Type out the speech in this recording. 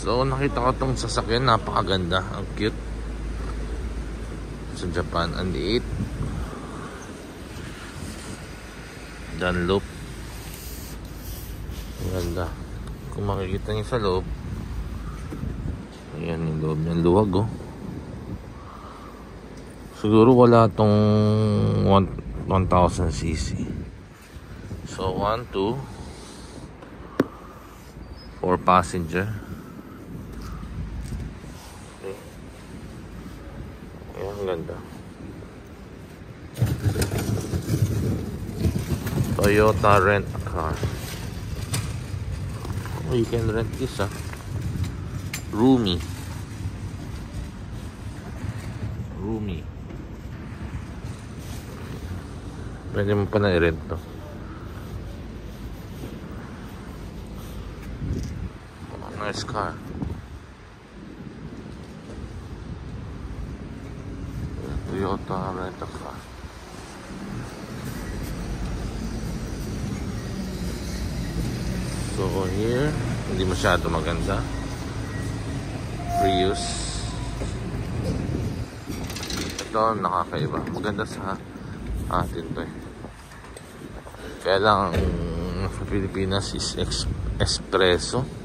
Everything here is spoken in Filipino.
So nakita ko tong sasakyan, napakaganda, ang cute. Sa Japan, ang liit. Dunlop. Ang ganda. Kung makikita niyo sa loob, ayan yung loob niya, luwag oh. Siguro wala tong 1000cc. So 1, 2, 4 passenger. Okay. Ayan, ang ganda. Toyota rent a car. Oh, you can rent this roomy. Pwede mo pa na i-rent to. Oh, nice car. Toyota rent a car. So here, hindi masyado maganda. Prius. Ito nakakaiba. Maganda sa atin to eh. Kaya lang sa Pilipinas is espresso.